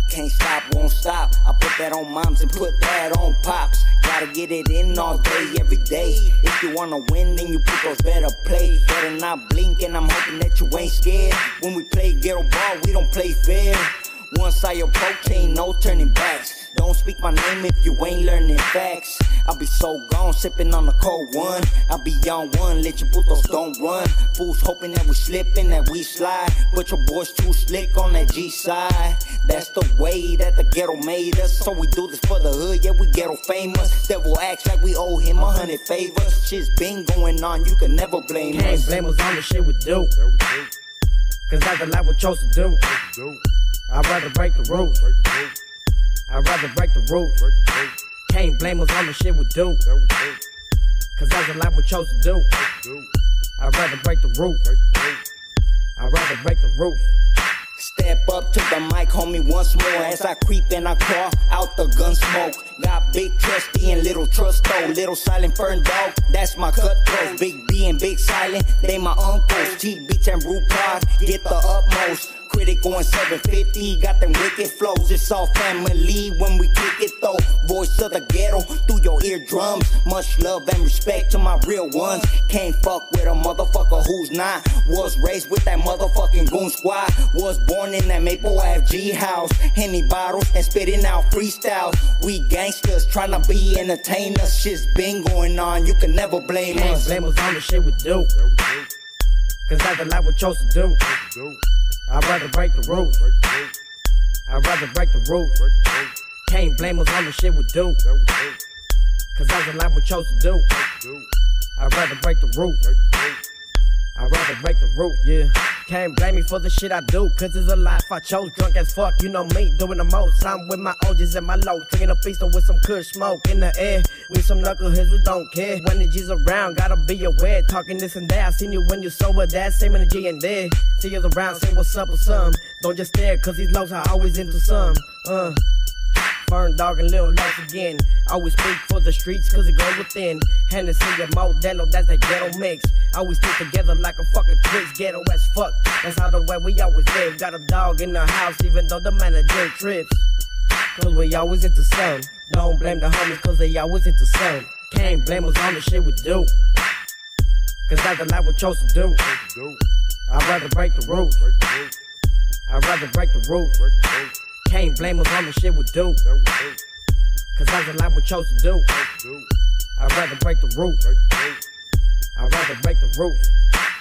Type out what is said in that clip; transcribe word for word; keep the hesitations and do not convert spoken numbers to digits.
Can't stop, won't stop. I put that on moms and put that on pops. Gotta get it in all day, every day. If you wanna win, then you put those better play. Better not blink, and I'm hoping that you ain't scared. When we play ghetto ball, we don't play fair. Once I approach, ain't no turning backs. Don't speak my name if you ain't learning facts. I'll be so gone, sipping on the cold one. I'll be on one, let your putos don't run. Fools hoping that we slipping, that we slide. But your boys too slick on that G side. That's the way that the ghetto made us. So we do this for the hood, yeah, we ghetto famous. Devil acts like we owe him a hundred favors. Shit's been going on, you can never blame Can't us. blame us on the shit we do. Cause that's the life we chose to do. I'd rather break the rules. I'd rather break the rules. Can't blame us on the shit we do. Cause that's the life we chose to do. I'd rather break the rules. I'd rather break the rules. Step up to the mic, homie, once more. As I creep and I crawl out the gun smoke. Got big trusty and little trusto. Little silent fern dog, that's my cutthroat. Big B and big silent, they my uncles. T-Beats and Root Prod, get the utmost. Critic going seven fifty, got them wicked flows. It's all family when we kick it though. Voice of the ghetto through your eardrums. Much love and respect to my real ones. Can't fuck with a motherfucker who's not. Was raised with that motherfucking goon squad. Was born in that Maple Ave G house. Henny bottles and spitting out freestyles. We gangsters trying to be entertainers. Shit's been going on, you can never blame Can't us. blame us on the shit we do. Cause that's the life we chose to do. I'd rather break the rules. I'd rather break the rules. Can't blame us on the shit we do. Cause that's the life we chose to do. I'd rather break the rules. I'd rather break the rules, yeah. Can't blame me for the shit I do, cause it's a life I chose. Drunk as fuck, you know me, doing the most. I'm with my O Gs and my low, drinking a pistol with some kush smoke in the air. We some knuckleheads, we don't care. When the G's around, gotta be aware. Talking this and that, I seen you when you sober, that same energy in there. See us around, say what's up or some. Don't just stare, cause these lows are always into some. Uh. Fern dog and Lil Lex again. Always speak for the streets cause it goes within. Hennessy and Modelo, that's that ghetto mix. Always stick together like a fucking twist. Ghetto as fuck, that's how the way we always live. Got a dog in the house even though the manager trips. Cause we always into some. Don't blame the homies cause they always into some. Can't blame us on the shit we do. Cause that's the life we chose to do. I'd rather break the rules. I'd rather break the rules. Can't blame us on the shit we do. Cause that's the life we chose to do. I'd rather break the rules. I'd rather break the rules.